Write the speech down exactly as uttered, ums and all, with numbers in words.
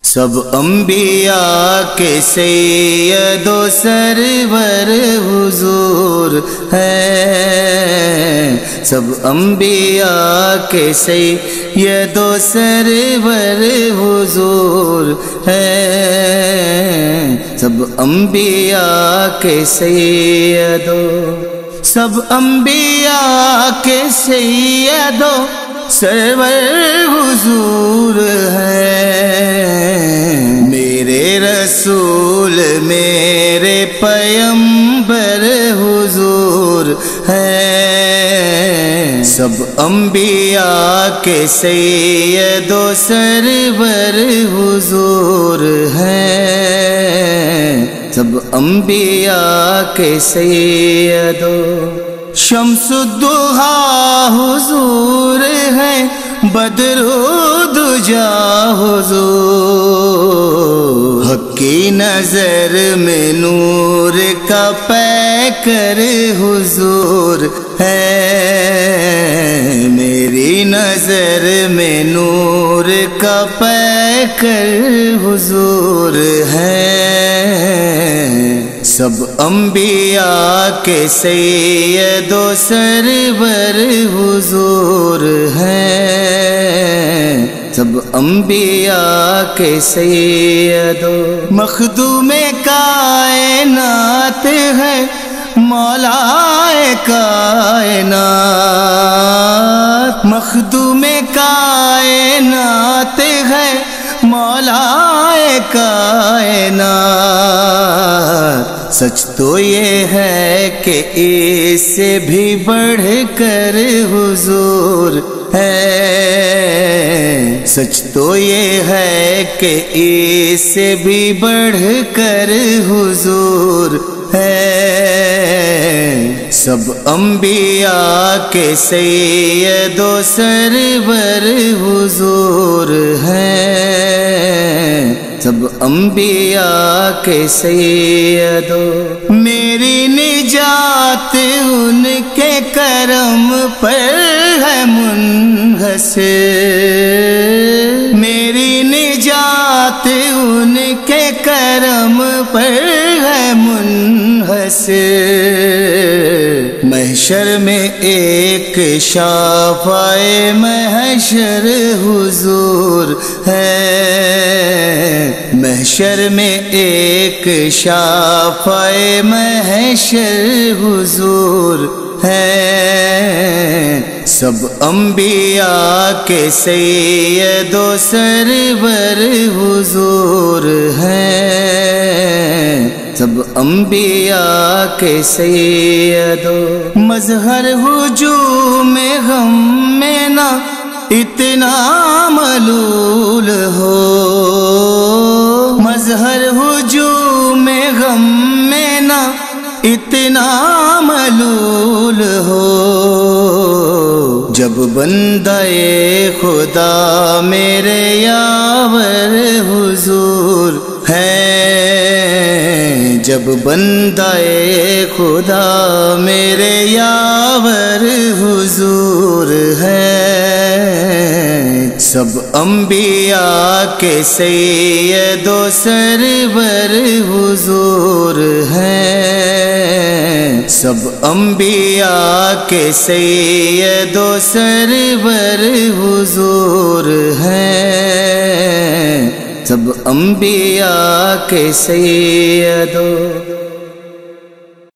سب انبیاء کے سید و سرور حضور ہیں، سب انبیاء کے سید و سرور حضور ہیں، سب انبیاء کے سید و سب انبیاء کے سید و سرور حضور ہیں، میرے رسول میرے پیمبر حضور ہیں، سب انبیاء کے سید و سرور حضور ہیں، سب انبیاء کے سید و شمس الضحیٰ حضور ہے، بدر الدجا حضور، حق کی نظر میں نور کا پیکر حضور ہے، میری نظر میں نور کا پیکر حضور ہے، سب انبیاء کے سید و سرور حضور ہیں، سب انبیاء کے سید و مخدوم کائنات ہے، مولا کائنات، مخدوم کائنات ہے، مولا کائنات، سچ تو یہ ہے کہ اس سے بھی بڑھ کر حضور ہے، سچ تو یہ ہے کہ اس سے بھی بڑھ کر حضور ہے، سب انبیاء کے سید و سرور حضور ہیں، سب انبیاء کے سید و میری نجات ان کے کرم پر ہے منحصر، میری نجات ان کے کرم پر ہے منحصر، محشر میں ایک شافعِ محشر حضور ہے، محشر میں ایک شافعِ محشر حضور ہے، سب انبیاء کے سید و سرور حضور ہیں، سب انبیاء کے سید و مظہر ہجوم غم میں نہ اتنا ملول ہو، مظہر ہجوم غم میں نہ اتنا ملول ہو، جب بندہ خدا میرے یاور حضور ہے، جب بندہ خدا میرے یاور حضور ہے، سب انبیاء کے سید و سرور حضور ہیں، سب انبیاء کے سید و سرور حضور ہیں، سب انبیاء کے سید و